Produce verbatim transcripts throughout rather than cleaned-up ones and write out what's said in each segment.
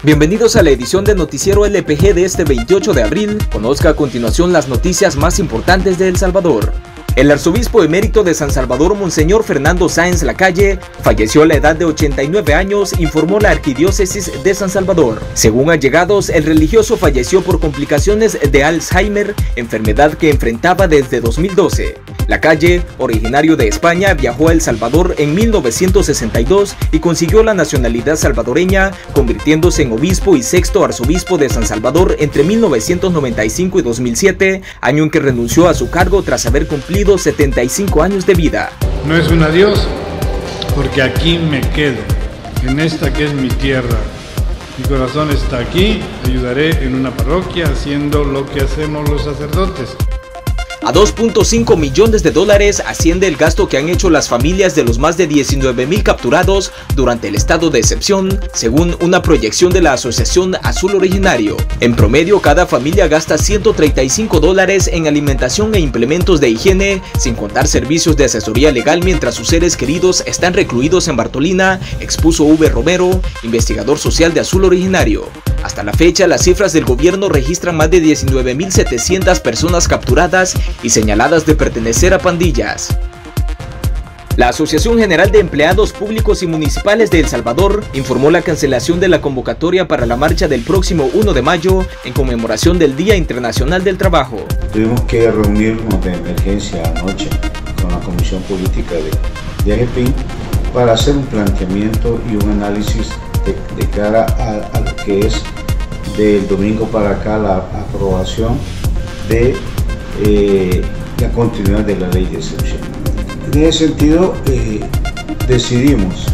Bienvenidos a la edición de Noticiero L P G de este veintiocho de abril. Conozca a continuación las noticias más importantes de El Salvador. El arzobispo emérito de San Salvador, Monseñor Fernando Sáenz Lacalle, falleció a la edad de ochenta y nueve años, informó la Arquidiócesis de San Salvador. Según allegados, el religioso falleció por complicaciones de Alzheimer, enfermedad que enfrentaba desde dos mil doce. Lacalle, originario de España, viajó a El Salvador en mil novecientos sesenta y dos y consiguió la nacionalidad salvadoreña, convirtiéndose en obispo y sexto arzobispo de San Salvador entre mil novecientos noventa y cinco y dos mil siete, año en que renunció a su cargo tras haber cumplido setenta y cinco años de vida. No es un adiós, porque aquí me quedo, en esta que es mi tierra. Mi corazón está aquí, ayudaré en una parroquia haciendo lo que hacemos los sacerdotes. A dos punto cinco millones de dólares asciende el gasto que han hecho las familias de los más de diecinueve mil capturados durante el estado de excepción, según una proyección de la Asociación Azul Originario. En promedio, cada familia gasta ciento treinta y cinco dólares en alimentación e implementos de higiene, sin contar servicios de asesoría legal mientras sus seres queridos están recluidos en Bartolina, expuso V. Romero, investigador social de Azul Originario. Hasta la fecha, las cifras del gobierno registran más de diecinueve mil setecientas personas capturadas y señaladas de pertenecer a pandillas. La Asociación General de Empleados Públicos y Municipales de El Salvador informó la cancelación de la convocatoria para la marcha del próximo uno de mayo en conmemoración del Día Internacional del Trabajo. Tuvimos que reunirnos de emergencia anoche con la Comisión Política de, de AGEPIN para hacer un planteamiento y un análisis de, de cara a, a lo que es del domingo para acá la aprobación de eh, la continuidad de la ley de excepción. En ese sentido eh, decidimos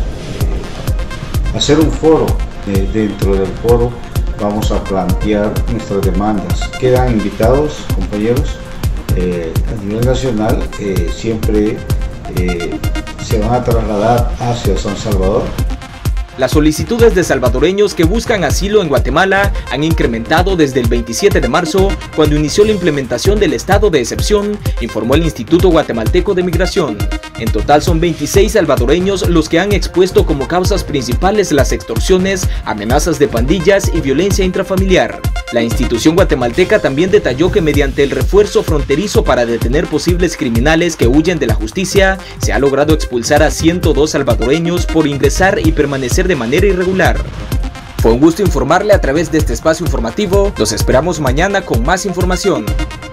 eh, hacer un foro. Eh, dentro del foro vamos a plantear nuestras demandas. Quedan invitados, compañeros, eh, a nivel nacional, eh, siempre eh, se van a trasladar hacia San Salvador. Las solicitudes de salvadoreños que buscan asilo en Guatemala han incrementado desde el veintisiete de marzo, cuando inició la implementación del estado de excepción, informó el Instituto Guatemalteco de Migración. En total son veintiséis salvadoreños los que han expuesto como causas principales las extorsiones, amenazas de pandillas y violencia intrafamiliar. La institución guatemalteca también detalló que mediante el refuerzo fronterizo para detener posibles criminales que huyen de la justicia, se ha logrado expulsar a ciento dos salvadoreños por ingresar y permanecer de manera irregular. Fue un gusto informarle a través de este espacio informativo. Los esperamos mañana con más información.